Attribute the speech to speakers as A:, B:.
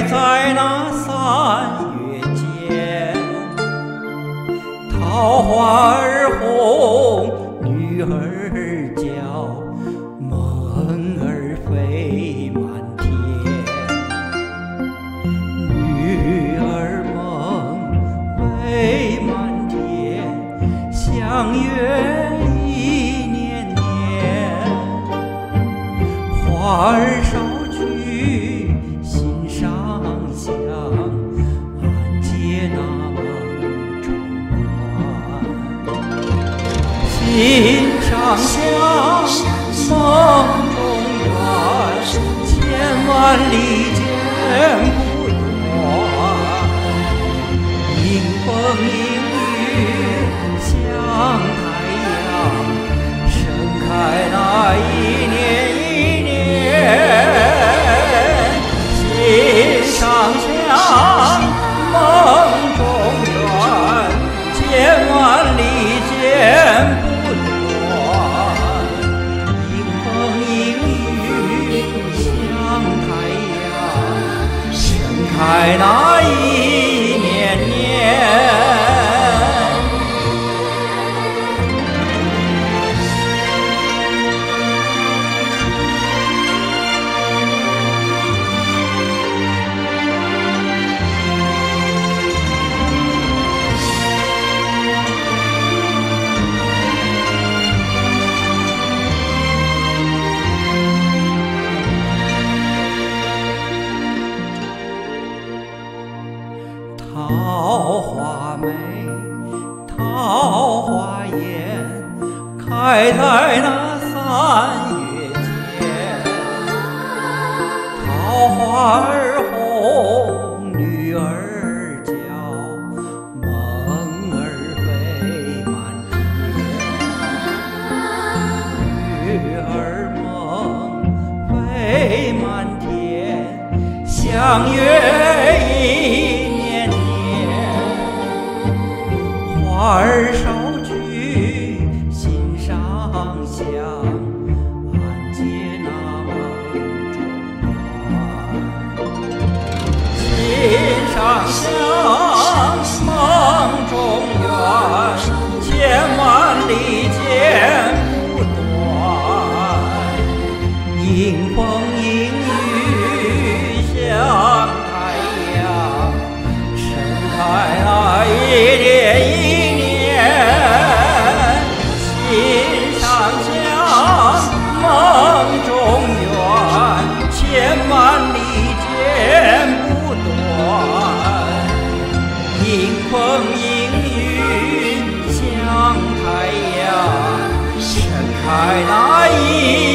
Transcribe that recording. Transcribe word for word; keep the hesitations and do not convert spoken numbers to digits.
A: 在那三月间，桃花儿红，女儿娇，梦儿飞满天。女儿梦飞满天，相约一年年。花儿少去心上香，安解那梦中缘。心上香，梦中缘，千万里见不断。迎风迎雨像太阳，盛开那一年一年。心上香，梦中缘，千万里见不断。迎风迎雨像太阳，盛开那一年年。桃花美，桃花艳，开在那三月间。桃花儿红，女儿娇，梦儿飞满天。女儿梦飞满天，相约一年年。花儿少去心上香，安解那梦中缘。心上香，梦中缘，千万里见不断。迎风迎雨像太阳，盛开那一年一年。心上香，梦中缘，千万里见不断。迎风迎雨像太阳，盛开那一